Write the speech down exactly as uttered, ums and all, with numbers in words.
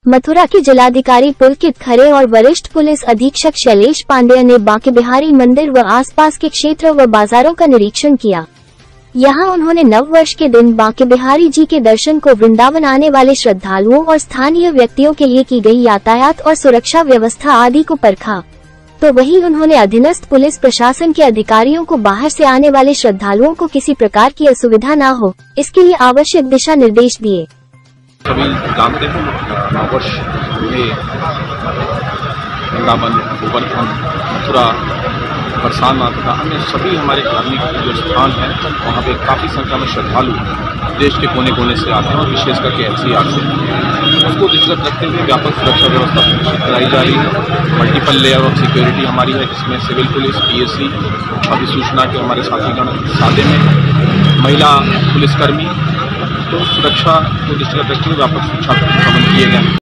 मथुरा के जिलाधिकारी पुलकित खरे और वरिष्ठ पुलिस अधीक्षक शैलेश पांडेय ने बांके बिहारी मंदिर व आसपास के क्षेत्र व बाजारों का निरीक्षण किया। यहां उन्होंने नव वर्ष के दिन बांके बिहारी जी के दर्शन को वृंदावन आने वाले श्रद्धालुओं और स्थानीय व्यक्तियों के लिए की गई यातायात और सुरक्षा व्यवस्था आदि को परखा। तो वहीं उन्होंने अधीनस्थ पुलिस प्रशासन के अधिकारियों को बाहर से आने वाले श्रद्धालुओं को किसी प्रकार की असुविधा न हो, इसके लिए आवश्यक दिशा निर्देश दिए। सभी जानते हैं नववर्ष में वृंदावन, गोवर्धन, मथुरा, बरसाना तथा अन्य सभी हमारे धार्मिक जो स्थान हैं वहाँ पे काफ़ी संख्या में श्रद्धालु देश के कोने कोने से आते हैं और विशेष करके एनसीआर से। उसको दृष्टिगत रखते हुए व्यापक सुरक्षा व्यवस्था सुनिश्चित कराई जा रही है। मल्टीपल लेयर ऑफ सिक्योरिटी हमारी है, जिसमें सिविल पुलिस, पीएससी, अभिसूचना के हमारे साथीगण सादे में, महिला पुलिसकर्मी, तो सुरक्षा को दृष्टिगत रखते हुए व्यापक सुरक्षा प्रबंध किए गए।